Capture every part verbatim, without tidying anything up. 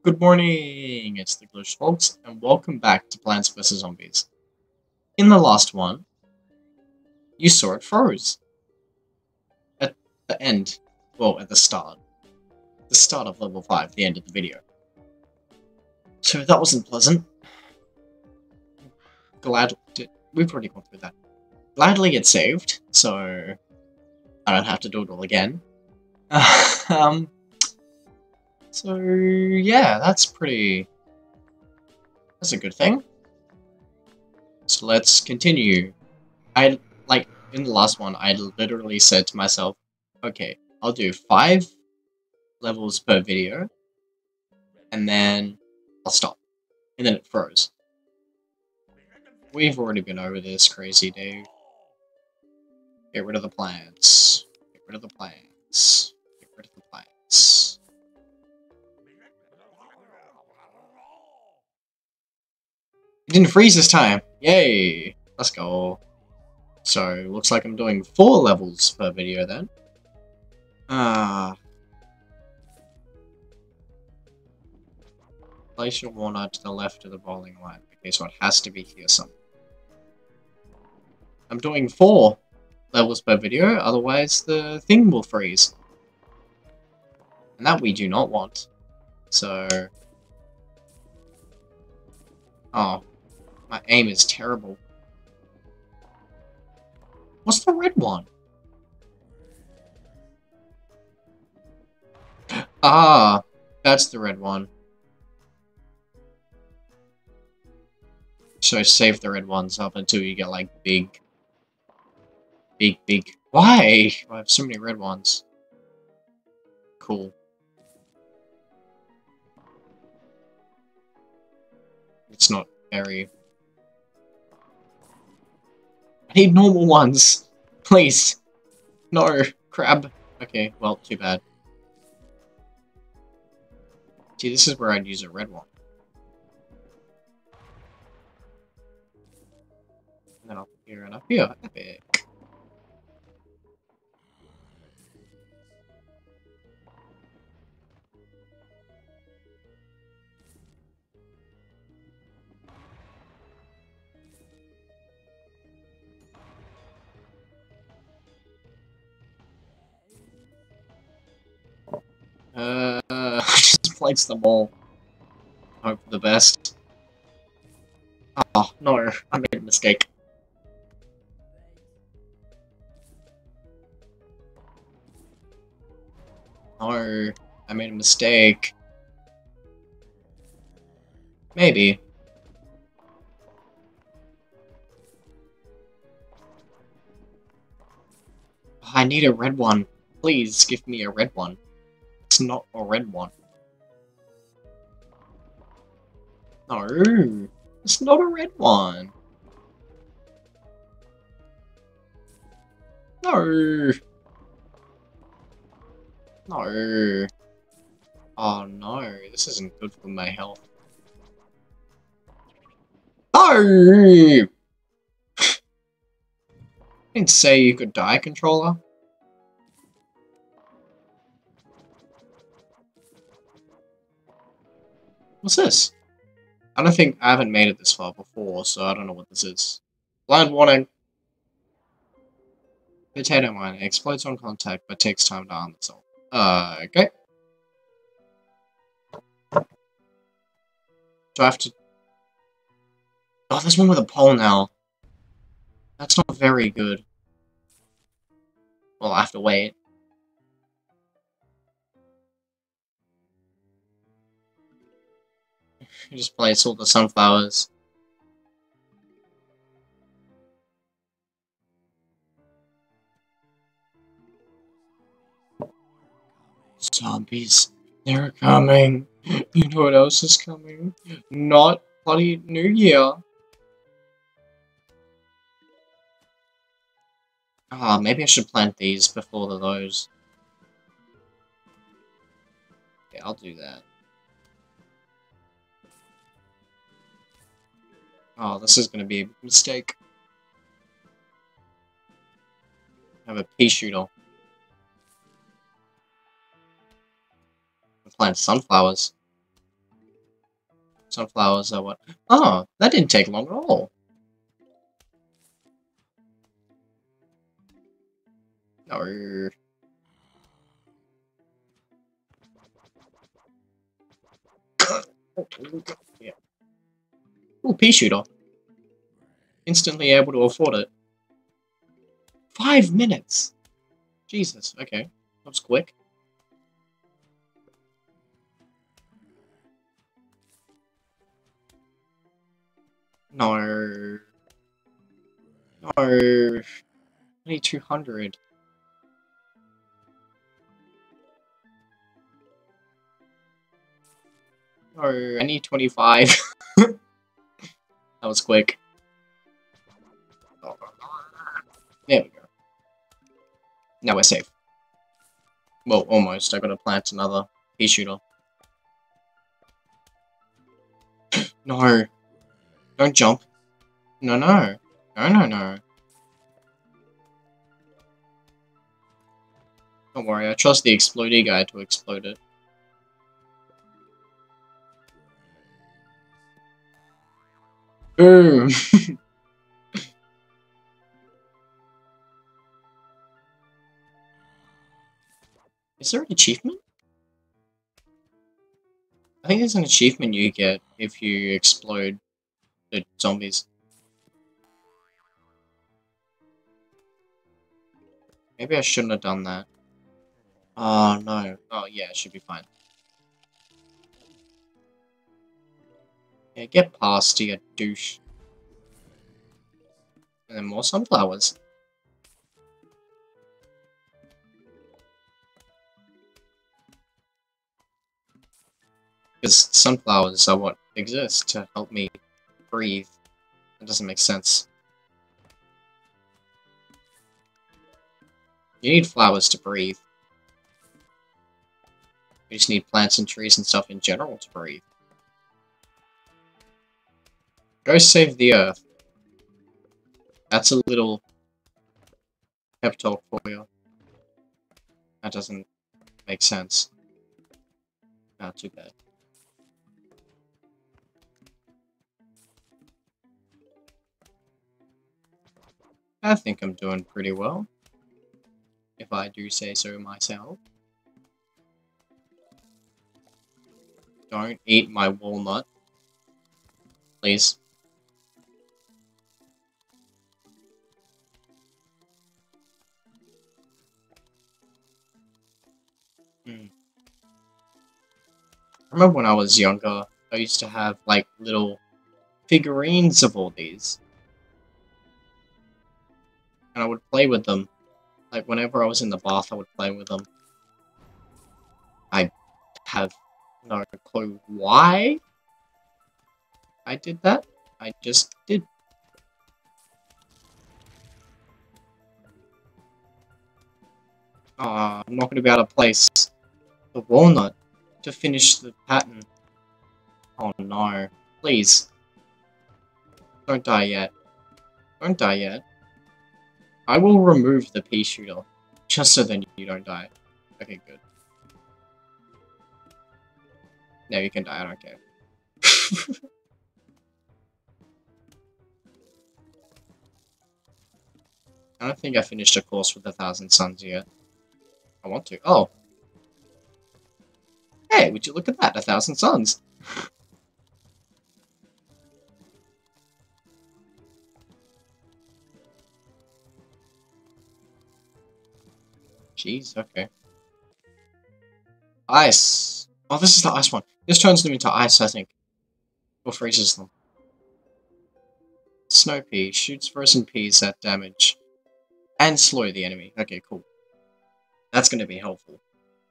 Good morning, it's the Glitch Folks, and welcome back to Plants vs. Zombies. In the last one, you saw it froze. At the end. Well, at the start. The start of level five, the end of the video. So that wasn't pleasant. Glad... We've already gone through that. Gladly it saved, so... I don't have to do it all again. um... So, yeah, that's pretty... That's a good thing. So let's continue. I, like, in the last one, I literally said to myself, okay, I'll do five levels per video, and then I'll stop. And then it froze. We've already been over this, crazy Dave. Get rid of the plants. Get rid of the plants. Get rid of the plants. It didn't freeze this time. Yay! Let's go. So, looks like I'm doing four levels per video then. Ah. Uh, place your walnut to the left of the bowling line. Okay, so it has to be here somewhere. I'm doing four levels per video, otherwise the thing will freeze. And that we do not want. So... Oh. My aim is terrible. What's the red one? Ah, that's the red one. So save the red ones up until you get like big, big, big. Why? I have so many red ones. Cool. It's not very... I need normal ones! Please! No! Crab! Okay, well, too bad. See, this is where I'd use a red one. And then up here and up here. Epic. Uh, just place them all. Hope for the best. Oh, no, I made a mistake. No, I made a mistake. Maybe. I need a red one. Please give me a red one. It's not a red one. No, it's not a red one. No. No. Oh no, this isn't good for my health. No! I didn't say you could die, controller. What's this? I don't think I haven't made it this far before, so I don't know what this is. Blind warning. Potato mine explodes on contact, but takes time to arm itself. Uh, okay. Do I have to... Oh, there's one with a pole now. That's not very good. Well, I have to wait. You just place all the sunflowers. Zombies. They're coming. You know what else is coming? Not bloody New Year. Ah, oh, maybe I should plant these before the those. Okay, I'll do that. Oh, this is gonna be a mistake. I have a pea shooter. Plant sunflowers. Sunflowers are what? Oh, that didn't take long at all. No. Yeah. Ooh, pea shooter. Instantly able to afford it. Five minutes! Jesus, okay. That was quick. No. No. Only two hundred. No, I need twenty-five. That was quick. There we go. Now we're safe. Well, almost. I gotta plant another pea shooter. No. Don't jump. No, no. No, no, no. Don't worry, I trust the explodey guy to explode it. Boom! Is there an achievement? I think there's an achievement you get if you explode the zombies. Maybe I shouldn't have done that. Oh, no. Oh, yeah, it should be fine. Yeah, get past you, douche. And then more sunflowers. Because sunflowers are what exist to help me breathe. That doesn't make sense. You need flowers to breathe. You just need plants and trees and stuff in general to breathe. Go save the earth. That's a little pep talk for you. That doesn't make sense. Not too bad. I think I'm doing pretty well. If I do say so myself. Don't eat my walnut. Please. Hmm. I remember when I was younger, I used to have, like, little figurines of all these. And I would play with them. Like, whenever I was in the bath, I would play with them. I have no clue why I did that. I just did. Ah, I'm not going to be able to place the walnut to finish the pattern. Oh no. Please. Don't die yet. Don't die yet. I will remove the pea shooter, just so then you don't die. Okay, good. Now you can die, I don't care. I don't think I finished a course with a thousand suns yet. I want to. Oh. Hey, would you look at that? A thousand suns. Jeez, okay. Ice. Oh, this is the ice one. This turns them into ice, I think. Or freezes them. Snow pea. Shoots frozen peas at damage. And slow the enemy. Okay, cool. That's going to be helpful.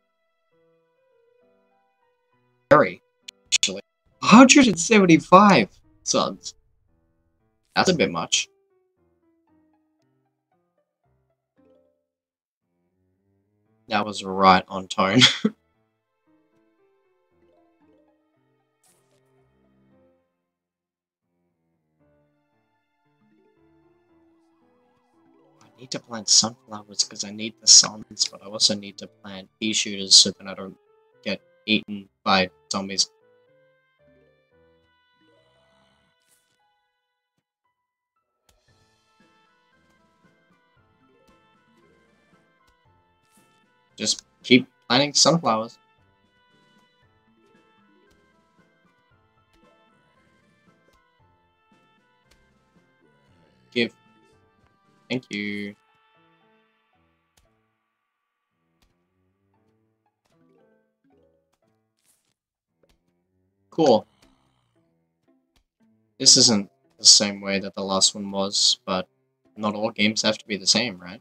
Very, actually. one hundred seventy-five suns. That's a bit much. That was right on tone. I need to plant sunflowers because I need the suns, but I also need to plant pea shooters so that I don't get eaten by zombies. Just keep planting sunflowers. Give. Thank you. Cool. This isn't the same way that the last one was, but not all games have to be the same, right?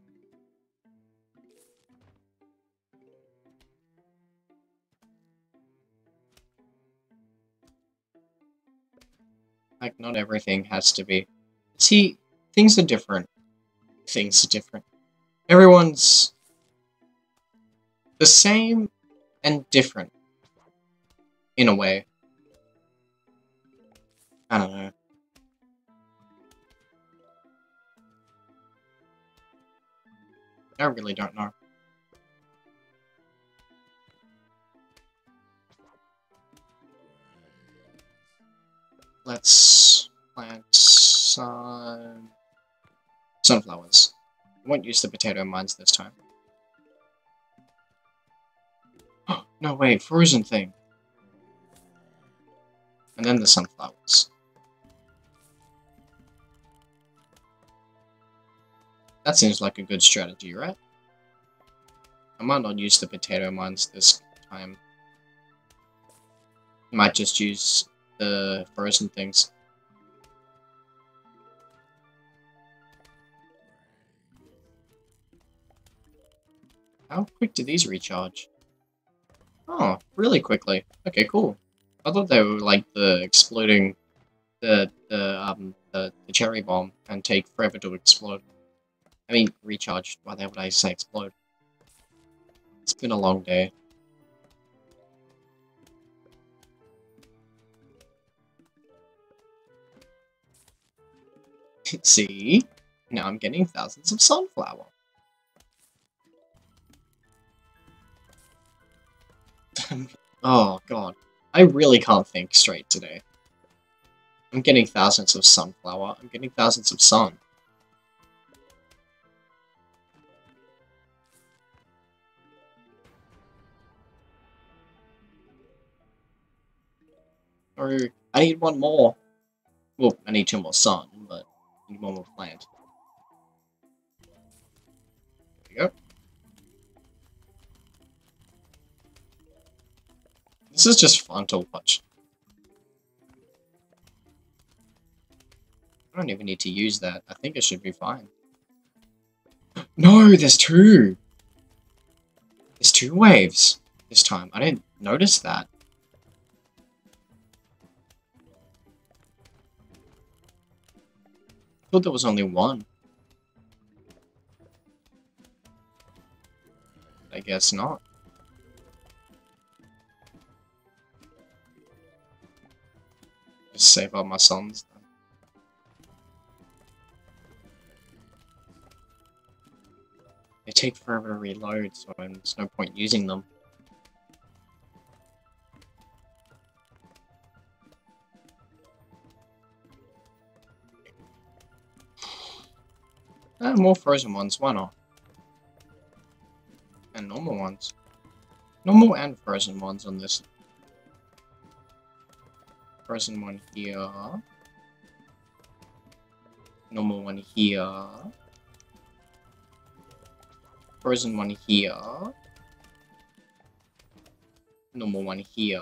Like, not everything has to be... See, things are different. Things are different. Everyone's the same and different, in a way. I don't know. I really don't know. Let's plant some sunflowers. I won't use the potato mines this time. No, wait, frozen thing. And then the sunflowers. That seems like a good strategy, right? I might not use the potato mines this time. Might just use the frozen things. How quick do these recharge? Oh, really quickly. Okay, cool. I thought they were like the exploding, the the um the, the cherry bomb and take forever to explode. I mean, recharge. Why the hell would I say explode? It's been a long day. See? Now I'm getting thousands of sunflower. Oh, God. I really can't think straight today. I'm getting thousands of sunflower. I'm getting thousands of sun. Or I need one more. Well, I need two more sun, but I need one more plant. There we go. This is just fun to watch. I don't even need to use that. I think it should be fine. No, there's two! There's two waves this time. I didn't notice that. I thought there was only one. I guess not. Just save up my suns. They take forever to reload, so there's no point using them. Eh, more frozen ones, why not? And normal ones. Normal and frozen ones on this. Frozen one here. Normal one here. Frozen one here. Normal one here.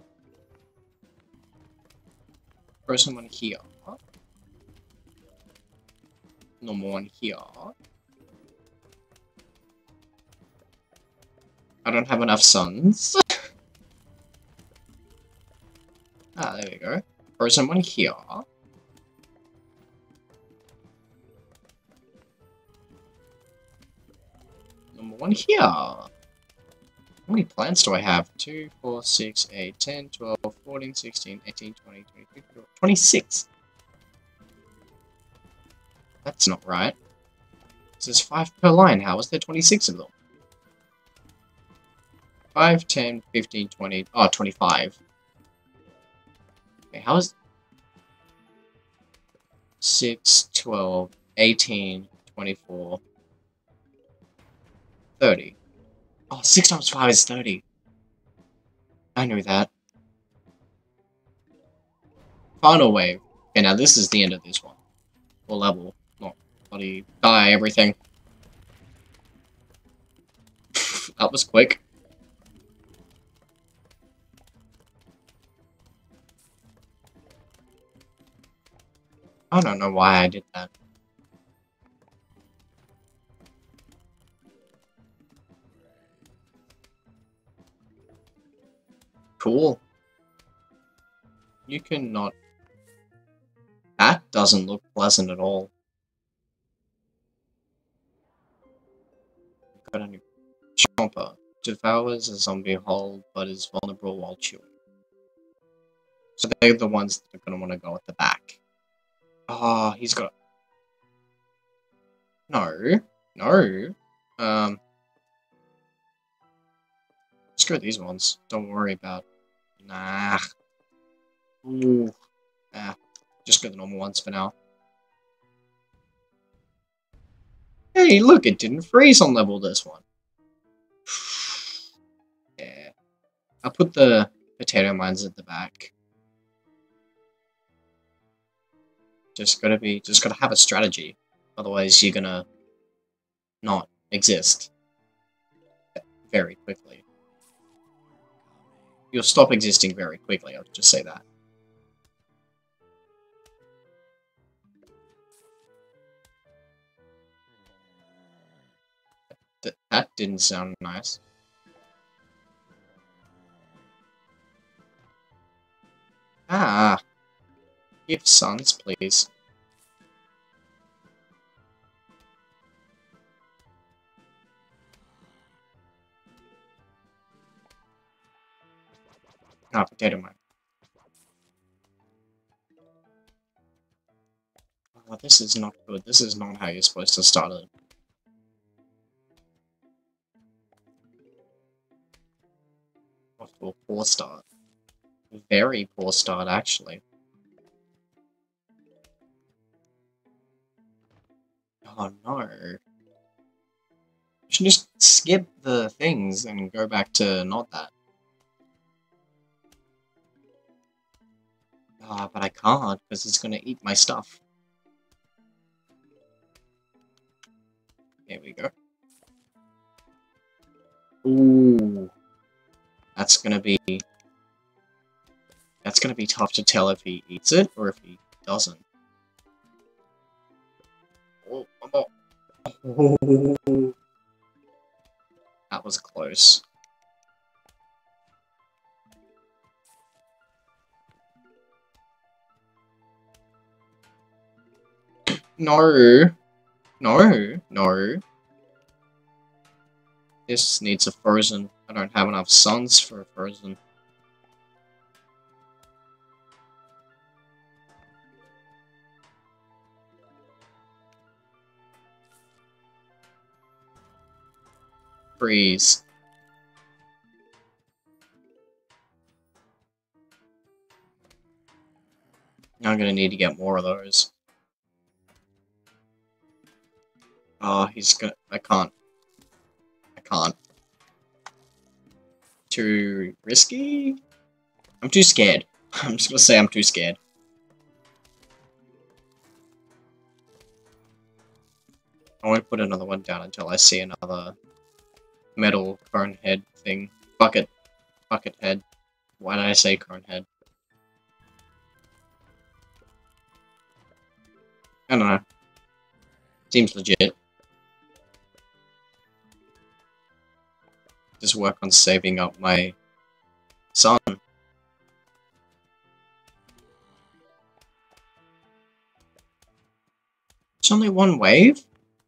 Frozen one here. Normal one here. I don't have enough suns. Ah, there we go. Frozen one here. Number one here. How many plants do I have? two, four, six, eight, ten, twelve, fourteen, sixteen, eighteen, twenty, twenty-two, twenty-six. That's not right. This is five per line. How is there twenty-six of them? five, ten, fifteen, twenty. Oh, twenty-five. Okay, how is... six, twelve, eighteen, twenty-four, thirty. Oh, six times five is thirty. I knew that. Final wave. Okay, now this is the end of this one. Or level. Not bloody die everything. That was quick. I don't know why I did that. Cool. You cannot... That doesn't look pleasant at all. Got a new Chomper. Devours a zombie whole, but is vulnerable while chewing. So they're the ones that are going to want to go at the back. Oh, he's got... No. No. Um... Screw these ones. Don't worry about... Nah. Ooh. Ah. Just go the normal ones for now. Hey, look, it didn't freeze on level this one. Yeah. I'll put the potato mines at the back. Just gotta be, just gotta have a strategy. Otherwise, you're gonna not exist very quickly. You'll stop existing very quickly, I'll just say that. Th that didn't sound nice. Ah. Give sons, please. Ah, potato mine. Oh, this is not good. This is not how you're supposed to start it. Off to a poor start. Very poor start, actually. Oh no. You should just skip the things and go back to not that. Ah, but I can't, because it's gonna eat my stuff. Here we go. Ooh. That's gonna be... That's gonna be tough to tell if he eats it, or if he doesn't. Oh, oh, oh. That was close. No. No. No. This needs a frozen. I don't have enough suns for a frozen. Freeze. I'm gonna need to get more of those. Oh, he's gonna... I can't. I can't. Too risky? I'm too scared. I'm just gonna say I'm too scared. I won't put another one down until I see another metal cone head thing. Bucket. Bucket head. Why did I say cone head? I don't know. Seems legit. Just work on saving up my sun. It's only one wave?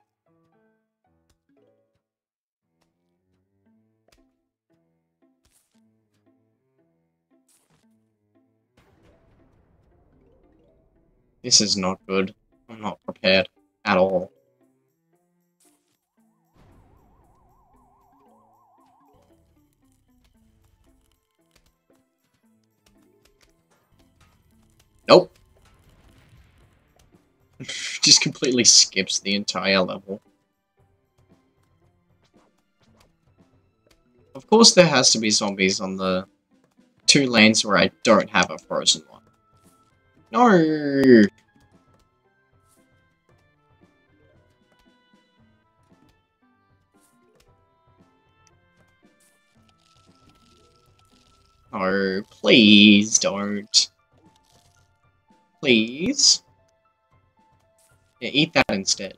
This is not good. I'm not prepared at all. Nope. Just completely skips the entire level. course there has to be zombies on the two lanes where I don't have a frozen one. No! No, please don't. Please? Yeah, eat that instead.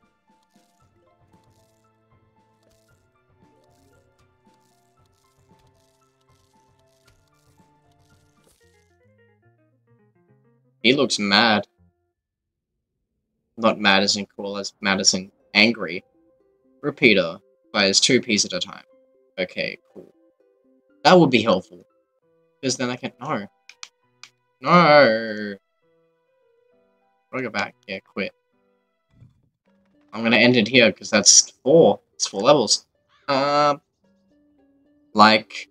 He looks mad. Not mad as in cool, as mad as in angry. Repeater fires two Ps at a time. Okay, cool. That would be helpful. Because then I can... No. No! I'll go back. Yeah, quit. I'm gonna end it here, because that's four. It's four levels. Um... Like...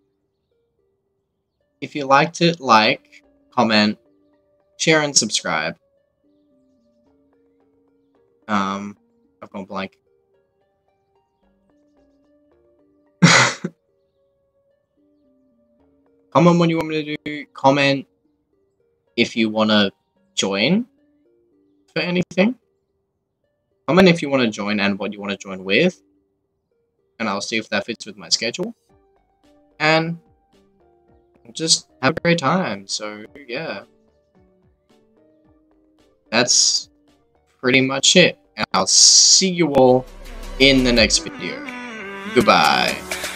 If you liked it, like, comment, share, and subscribe. Um... I've gone blank. Comment what you want me to do. Comment if you want to join for anything. Comment if you want to join and what you want to join with. And I'll see if that fits with my schedule. And just have a great time. So, yeah. That's pretty much it. And I'll see you all in the next video. Goodbye.